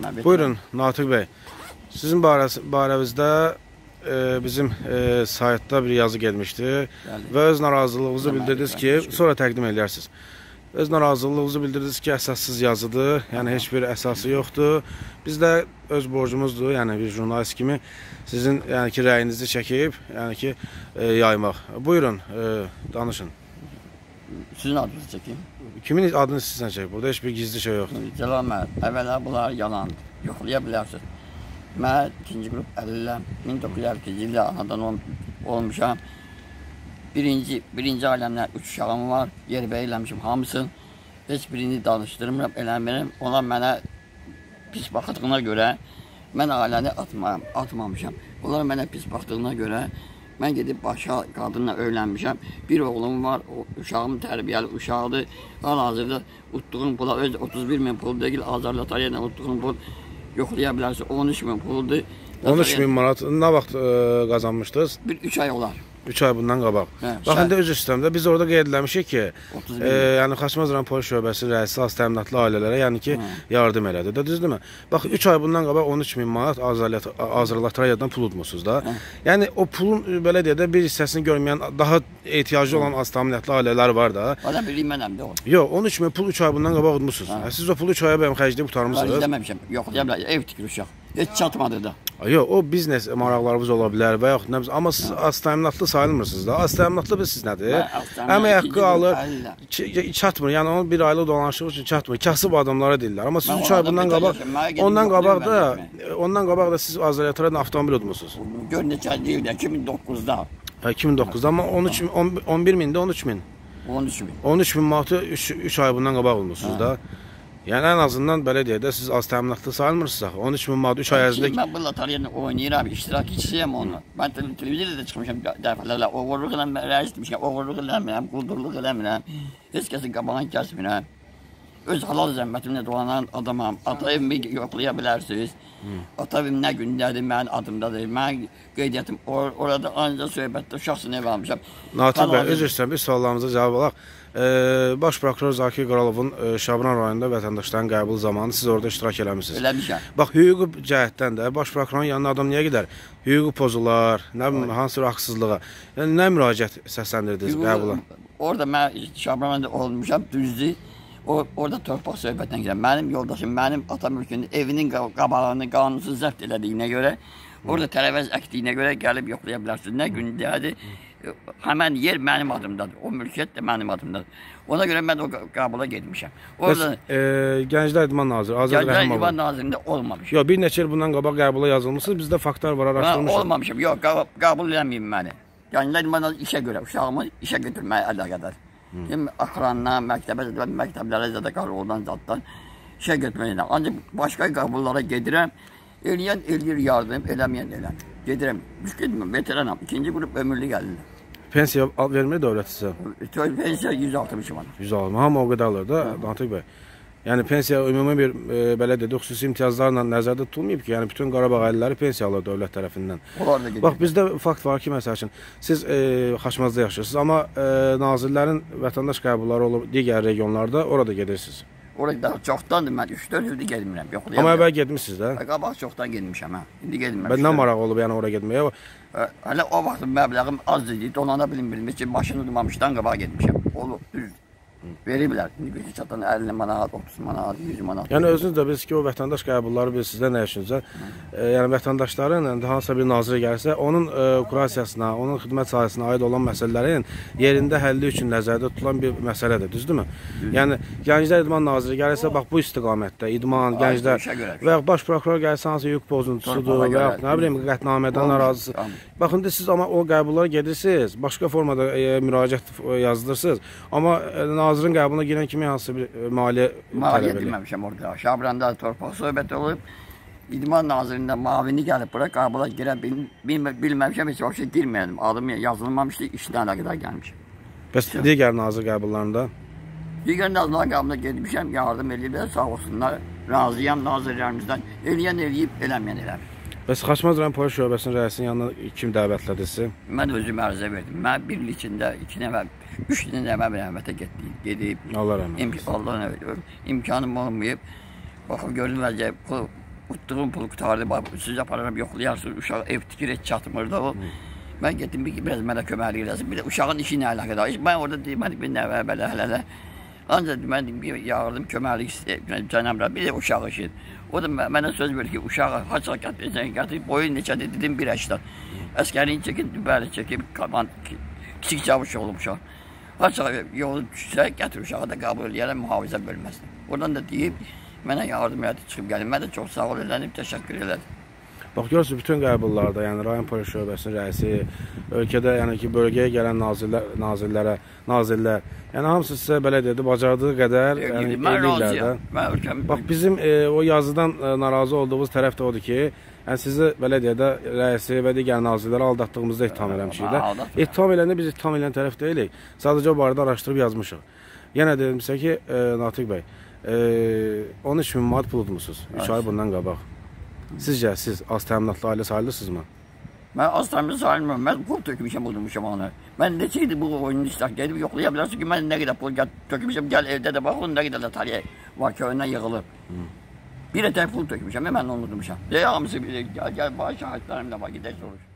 Buyurun Natiq bəy. Sizin barəvizdə bizim saytda bir yazı gelmişdi və öz narazılığınızı bildirdiniz ki, sonra təqdim edərsiniz. Öz narazılığınızı bildirdiniz ki, əsassız yazıdır, yəni heç bir əsası yoxdur. Biz də öz borcumuzdur, yəni bir jurnalist kimi sizin yəni ki, rəyinizi çəkib, yəni ki, yaymaq. Buyurun, danışın. Sizin adınızı çəkeyim. Kimin adını sizdən çəkib? Burada heç bir gizli şey yoxdur. Cəlal Məhəd, əvvəla bunlar yalandır, yoxlaya bilərsiniz. Mən ikinci qrup 1952-ci ildə anadan olmuşam. Birinci aləmdən 3 uşağım var, yerbəy eləmişim hamısın. Heç birini danışdırmıram, eləmirəm. Onlar mənə pis baxdığına görə mən ailəni atmamışam. Onlar mənə pis baxdığına görə mən gedib başqa qadınla öyrənmişəm. Bir oğlum var, uşağım tərbiyəli uşaqdır. Hal-hazırda utduğum pula, öz 31.000 pul deyil, Azərbaycanla utduğum pul yoxlaya bilərsiniz, 13.000 puldur. 13.000 manat nə vaxt qazanmışdınız? 3 ay olar. 3 ay bundan qabaq. Bax, indi öz üstəmdə biz orada qeyd eləmişik ki, yəni Xaçmaz rayon polis şöbəsi rəisi az təminatlı ailələrə, yəni ki, yardım elədi də, düzdürmü? Bax, 3 ay bundan qabaq 13.000 manat Azərbaycandan pul udmuşsunuz da. Yəni, o pulun, belə deyə də, bir hissəsini görməyən, daha ehtiyacı olan az təminatlı ailələr var da. Adam bileyim mənəm də o. Yox, 13.000 pul 3 ay bundan qabaq udmuşsunuz. Siz o pulu 3 aya bəyəm xərcləyib qutarmışsınız. Mən izləməmişəm, yox, ev tikir uşaq. Heç çatmadı da. Yox, o biznes maraqlarımız ola bilər və yaxud nə bilsin, amma siz az təminatlı sayılmırsınız da. Az təminatlı siz nədir? Əmək haqqı alır, çatmır. Yəni onun bir aylıq dolanışıq üçün çatmır. Kasıb adamlara deyirlər. Amma siz 3 ay bundan qabaq, ondan qabaq da siz Azərbaycandan avtomobil udmuşsunuz. Gör neçə deyil də 2009-da. 2009-da, amma 11.000-də 13.000. 13.000 manatı 3 ay bundan qabaq olmuşsunuz da. Yəni ən azından belə deyək də siz az təminatlı sayılmırsınız. 13.000 manat 3 ay ərzində. Mən bu loteriyanı oynayıram, iştirakçısıyam onunla. Mən televiziyada çıxmışam dəfələrlə. Oğurluq eləmirəm, rəis demişəm, oğurluq eləmirəm, quldurluq eləmirəm. Heç kəsin qabağını kəsmirəm. Öz halal zəhmətimlə dolanan adamam. Ata evimi yoxlaya bilərsiniz. Ata evim nə gündədir, mənim adımdadır. Mən qeydiyyatım orada ancaq söhbətdə uşaqsın ev almışam. Natiq bəy, öz üstən bir suallarımıza cavab alaq. Baş prokuror Zakir Qaralovun Şabran rayonunda vətəndaşların qəbul zamanı siz orada iştirak eləmişsiniz. Eləmişəm. Bax, hüquqi cəhətdən də baş prokurorun yanına adam niyə gedər? Hüquqi pozular, nə bilim, hansı haqsızlığa. Yəni, nə müraciət səsləndirdiniz qəbula? Orada mən Şabran'da olmuşam, düzdür. Orada torpaq söhbətdən gedirəm. Mənim yoldaşım, mənim ata mülkünün evinin qabağını qanunsuz zəbt elədiyinə görə, orada tərəvəz əkdiyinə görə gəlib yoxlaya bilərsiniz. Nə gündədir? Həmən yer mənim adımdadır, o mülkiyyət də mənim adımdadır. Ona görə mən o qabula getmişəm. Gənclər İdman Naziri, Azər Rəhimov. Gənclər İdman Nazirində olmamışım. Yox, bir neçə il bundan qabaq qəbula yazılmışsınız, bizdə faktlar var, araşdırmışıq. Olmamışım, yox, qəbul eləməyim məni. Gənclər İdman Naziri işə görə, uşağımı işə götürməyə əlaqədar. Akrandan, məktəblərə zədə qaroldan zaddan işə götürməyəm. Ancaq başqa qəbullara gedirəm, eləyən eləyir yardım, eləməyən eləmir. Gedirəm, müşkilməm, veteranam, ikinci qrup ömürlü gəlirlər. Pensiya vermir dövlət sizə? Pensiya 160 manat. 160 manat, hamı o qədər alır da, Natiq bəy. Yəni pensiya ümumi bir, belə dedik, xüsusi imtiyazlarla nəzərdə tutulmayıb ki, yəni bütün Qarabağ əlləri pensiya alır dövlət tərəfindən. Bax, bizdə fakt var ki, məsəl üçün, siz Xaçmazda yaşayırsınız, amma nazirlərin vətəndaş qəbulları olub digər regionlarda, orada gedirsiniz. Orada çoxdandır, mən 3-4 ildir gedmirəm. Amma əvvəl gedmişsiniz də? Qabaq çoxdan gedmişəm, hə. İndi gedmirəm. Nə maraq olub yəni oraya getməyə? Hələ o vaxt məbləğim az idi, donana bilmiş ki, maşını udmamışdan qabağa getmişəm. Olub, düzdür. Veriblər. İndi bir çatan 50 manat, 30 manat, 100 manat. Yəni özünüz də bilirsiniz ki, o vətəndaş qəbulları biz sizdə nə düşünürsə, yəni vətəndaşların hansısa bir nazirə gəlsə, onun kurasiyasına, onun xidmət sahəsinə aid olan məsələlərin yerində həlli üçün nəzərdə tutulan bir məsələdir, düzdürmü? Yəni Gənclər İdman Naziri gəlirsə, bax bu istiqamətdə idman, gənclər və yaxud baş prokuror gəlirsə, hansı hüquq pozuntusudur və yaxud nə bilim qətnamədən narazısı. Bax, indi siz amma o qəbullara gedirsiniz, başqa formada müraciət yazdırırsınız, amma nazirin qəbuluna girən kimi hansı bir maliyyə tələb etməmişəm orada. Şabranda torpaq söhbət olub, İdman Nazirində mavini gəlib bura qəbula girə bilməmişəm, heç vaxt girməyədim. Adım yazılmamışdı, işlə əlaqədar gəlmişəm. Bəs digər nazir qəbullarında? Digər nazirlər qəbuluna gedmişəm, yardım ediblər, sağ olsunlar. Razıyam nazirlərimizdən, eləyən eləyib, eləməyən eləmir. Bəs Xaçmaz rayon polis şöbəsinin rəisinin yanına kim dəvətlədi sizi? Mən özüm ərizə verdim. Mən bir il içində 2 nəfər, 3 nəfər rəhmətə gedib. Allah rəhmət. Allah rəhmət. İmkanım olmayıb. Baxıb görürlər ki, Utduğum pul qutardı, bax, siz apararım yoxlayarsınız, uşaq ev tikir et çatmırdı o. Mən getdim, biraz mənə köməklik eləsin, bir də uşağın işi ilə əlaqədar. Mən orada demədik, bir nəvə, belə. Ancaq mən bir yardım, köməklik istəyirəm, bir də uşaq işi. O da mənə söz verir ki, uşağı haçaq gətirəcək, boyu neçədir, dedim 1.80. Əskərini çəkin, bəli çəkib, kiçik çavuş olmuşam. Haçaq yolu düşsə, gətir uşağı da qəbul eləyərəm mühafizə bölməsinə. Oradan da deyib, mənə yardım elədi, çıxıb gəlim. Mən də çox sağ ol elədim, təşəkkür elədim. Bax, görürsünüz, bütün qəbullarda, yəni rayon polis şöbəsinin rəisi, ölkədə, yəni ki, bölgəyə gələn nazirlər, yəni hamısı sizə belə dedi, bacardığı qədər mən razıyam. Bax, bizim o yazıdan narazı olduğumuz tərəf də odur ki, yəni sizi belə deyək də rəisi və digər nazirləri aldatdığımızda ittiham eləmişik də. İttiham eləyəndə biz ittiham eləyən tərəf deyilik. Sadəcə o barədə araşdırıb yazmışıq. Yenə dedim sizə ki, Natiq bəy, 13.000 manat pul udmusunuz 3 ay bundan qabaq. Sizcə, siz az təminatlı ailə sayılırsınızmı? Mən az təminatlı sayılmıyorum. Mən pul tökmüşəm, udmuşam onu. Mən neçə idi bu oyunun iştirak edib yoxlaya bilərsin ki, mən nə qədər pul tökmüşəm, gəl evdə də baxın, nə qədər də taliyə var ki, önündən yığılıb. Bir ətək pul tökmüşəm, mən onu udmuşam. Hamısı gəl, şahidlərimlə var, gedək soruş.